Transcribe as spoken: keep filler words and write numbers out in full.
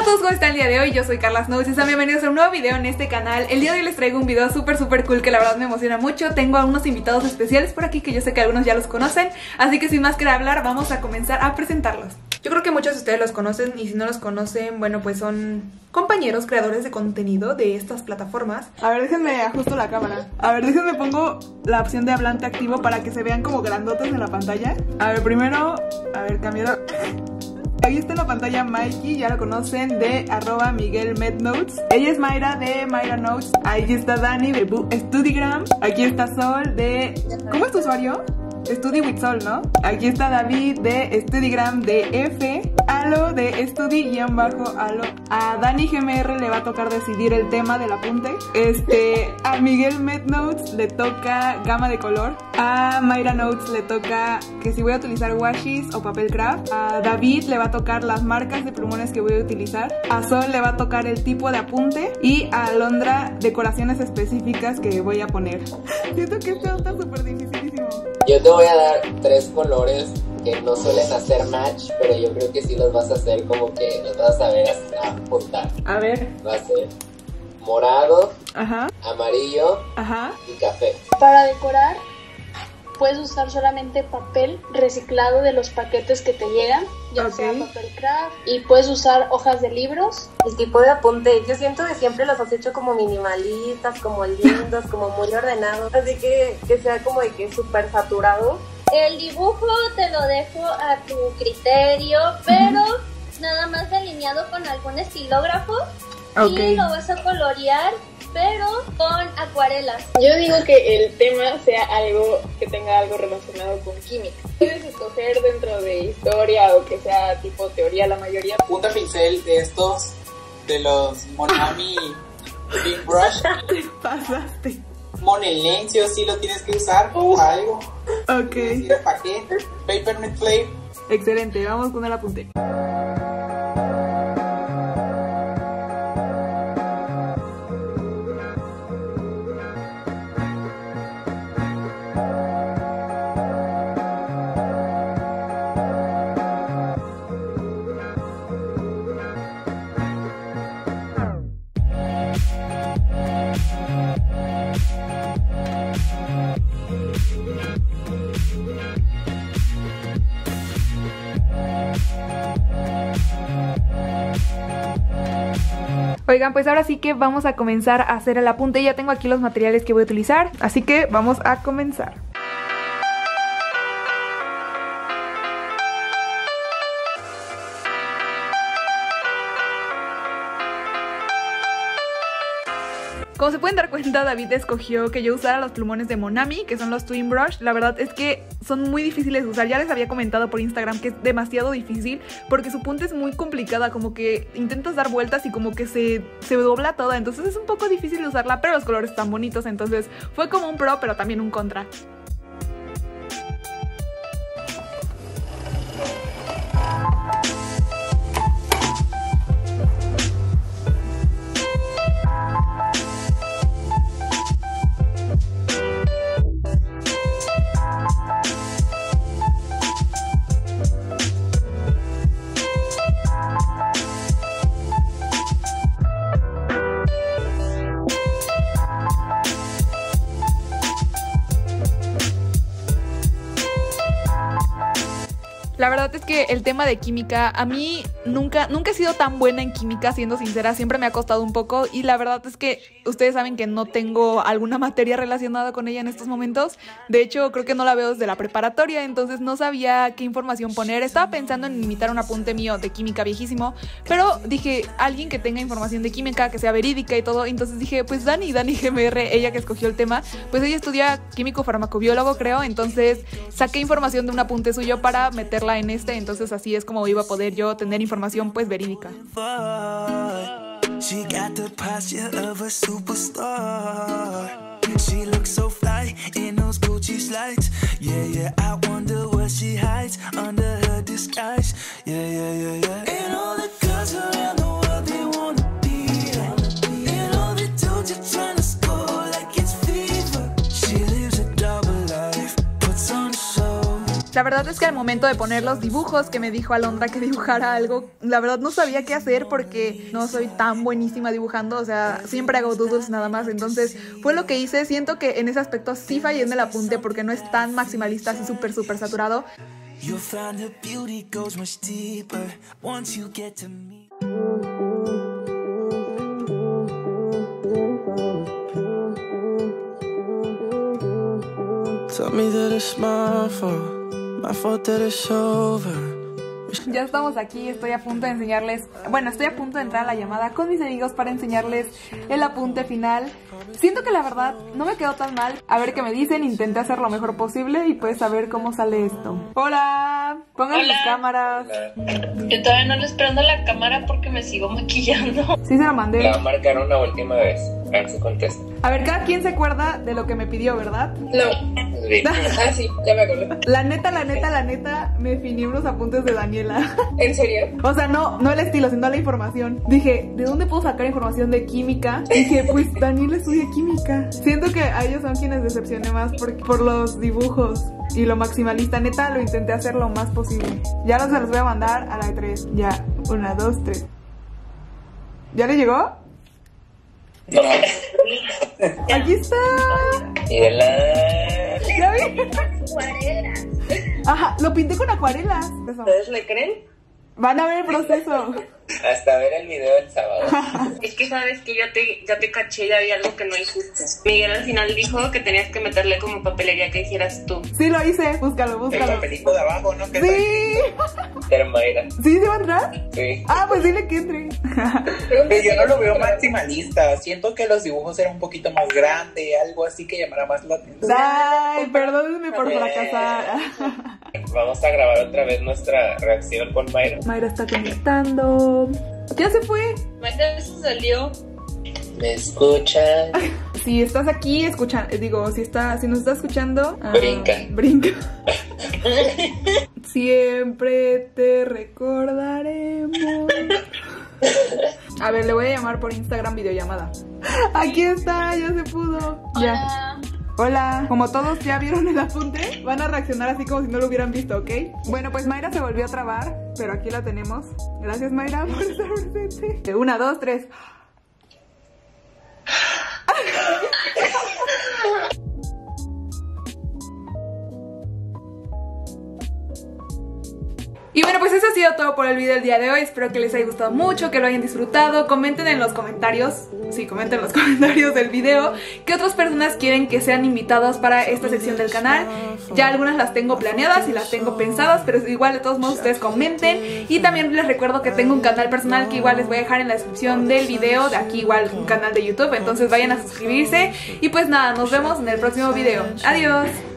todos, ¿cómo están el día de hoy? Yo soy Carla Snows y sean bienvenidos a un nuevo video en este canal. El día de hoy les traigo un video súper súper cool que la verdad me emociona mucho. Tengo a unos invitados especiales por aquí que yo sé que algunos ya los conocen, así que sin más que hablar vamos a comenzar a presentarlos. Yo creo que muchos de ustedes los conocen y si no los conocen, bueno, pues son compañeros creadores de contenido de estas plataformas. A ver, déjenme ajusto la cámara. A ver, déjenme pongo la opción de hablante activo para que se vean como grandotes en la pantalla. A ver, primero, a ver, cambiado. Ahí está en la pantalla Mikey, ya lo conocen, de arroba Miguel Mednotes. Ella es Mayra de Mayra Notes. Ahí está Dani de Studigram. Aquí está Sol de... ¿Cómo es tu usuario? Study with Sol, ¿no? Aquí está David de Studigram de F. Alo de Studi-Alo. A Dani G M R le va a tocar decidir el tema del apunte. Este, a Miguel Mednotes le toca gama de color. A Mayra Notes le toca que si voy a utilizar washes o papel craft. A David le va a tocar las marcas de plumones que voy a utilizar. A Sol le va a tocar el tipo de apunte. Y a Alondra decoraciones específicas que voy a poner. Siento que esto está súper dificilísimo. Yo te voy a dar tres colores que no suelen hacer match, pero yo creo que sí los vas a hacer como que los vas a saber apuntar. A ver. Va a ser morado, ajá, amarillo, ajá, y café. Para decorar puedes usar solamente papel reciclado de los paquetes que te llegan, ya okay, sea papel craft, y puedes usar hojas de libros. El tipo de apunte, yo siento que siempre los has hecho como minimalistas, como lindos, como muy ordenados, así que que sea como de que súper saturado. El dibujo te lo dejo a tu criterio, pero uh-huh, nada más delineado con algún estilógrafo, okay, y lo vas a colorear, pero con acuarelas. Yo digo que el tema sea algo que tenga algo relacionado con química. Puedes escoger dentro de historia o que sea tipo teoría la mayoría. Punta pincel de estos, de los Monami Big Brush. Te pasaste. Monelencio sí lo tienes que usar o algo. Ok. ¿Para qué? Papermint Flame. Excelente, vamos con el apunte. Oigan, pues ahora sí que vamos a comenzar a hacer el apunte. Ya tengo aquí los materiales que voy a utilizar, así que vamos a comenzar. Como se pueden dar cuenta, David escogió que yo usara los plumones de Monami, que son los Twin Brush. La verdad es que son muy difíciles de usar. Ya les había comentado por Instagram que es demasiado difícil porque su punta es muy complicada, como que intentas dar vueltas y como que se, se dobla toda. Entonces es un poco difícil de usarla, pero los colores están bonitos. Entonces fue como un pro, pero también un contra. La verdad es que el tema de química, a mí nunca, nunca he sido tan buena en química, siendo sincera, siempre me ha costado un poco y la verdad es que ustedes saben que no tengo alguna materia relacionada con ella en estos momentos. De hecho, creo que no la veo desde la preparatoria, entonces no sabía qué información poner. Estaba pensando en imitar un apunte mío de química viejísimo, pero dije, alguien que tenga información de química, que sea verídica y todo, entonces dije, pues Dani, Dani G M R, ella que escogió el tema, pues ella estudia químico farmacobiólogo, creo, entonces saqué información de un apunte suyo para meterla en este, entonces así es como iba a poder yo tener información pues verídica. She got the posture of a superstar. She looks so fly in those Gucci slides. Yeah, yeah, I wonder what she hides under her disguise. Yeah, yeah, yeah, yeah. And all the girls around the world, they wanna be like. And all the dudes are trying to score like it's fever. She lives a double life, puts on a show. La verdad es que al momento de poner los dibujos que me dijo Alondra que dibujara algo, la verdad no sabía qué hacer porque no soy tan buenísima dibujando, o sea, siempre hago doodles nada más, entonces fue lo que hice. Siento que en ese aspecto sí fallé en el apunte porque no es tan maximalista, así súper súper saturado. Tell me that it's my fault, my fault that it's over. Ya estamos aquí, estoy a punto de enseñarles, bueno, estoy a punto de entrar a la llamada con mis amigos para enseñarles el apunte final. Siento que la verdad no me quedó tan mal. A ver qué me dicen, intenté hacer lo mejor posible y pues a ver cómo sale esto. Hola, pongan Hola. las cámaras. Yo todavía no les prendo la cámara porque me sigo maquillando. Sí se lo mandé. La marcaron una última vez. A ver si contesta. A ver, cada quien se acuerda de lo que me pidió, ¿verdad? No. Sí. Ah, sí, ya me acuerdo. La neta, la neta, la neta, me finí unos apuntes de Daniela. ¿En serio? O sea, no, no el estilo, sino la información. Dije, ¿de dónde puedo sacar información de química? Dije, pues Daniela estudia química. Siento que a ellos son quienes decepcioné más por, por los dibujos y lo maximalista. Neta, lo intenté hacer lo más posible. Ya los se los voy a mandar a la de tres. Ya, una, dos, tres. ¿Ya le llegó? No. Aquí está. Y de la... ¿Ya vi? Acuarelas. Ajá, lo pinté con acuarelas. ¿Ustedes le creen? Van a ver el proceso. Hasta ver el video del sábado. Es que sabes que ya te, ya te caché, ya vi algo que no hiciste. Miguel al final dijo que tenías que meterle como papelería que hicieras tú. Sí, lo hice. Búscalo, El búscalo. papelito de abajo, ¿no? Que Sí. Pero Mayra. ¿Sí se va a entrar? Sí. Ah, pues dile que entre. Pero yo no lo veo maximalista. Siento que los dibujos eran un poquito más grandes, algo así que llamara más la atención. Ay, perdónenme por fracasar. Vamos a grabar otra vez nuestra reacción con Mayra. Mayra está conectando. Ya se fue. Mayra se salió. ¿Me escuchan? Si estás aquí, escucha, eh, digo, si está, si nos está escuchando, ah, Brinca. Brinca. Siempre te recordaremos. A ver, le voy a llamar por Instagram videollamada. Aquí está, ya se pudo. Ya. Hola. Hola, como todos ya vieron el apunte, van a reaccionar así como si no lo hubieran visto, ¿ok? Bueno, pues Mayra se volvió a trabar, pero aquí la tenemos. Gracias, Mayra, por estar presente. Una, dos, tres. Y bueno, pues eso ha sido todo por el video del día de hoy. Espero que les haya gustado mucho, que lo hayan disfrutado. Comenten en los comentarios, sí, comenten en los comentarios del video qué otras personas quieren que sean invitadas para esta sección del canal. Ya algunas las tengo planeadas y las tengo pensadas, pero igual de todos modos ustedes comenten. Y también les recuerdo que tengo un canal personal que igual les voy a dejar en la descripción del video. De aquí igual un canal de YouTube, entonces vayan a suscribirse. Y pues nada, nos vemos en el próximo video. Adiós.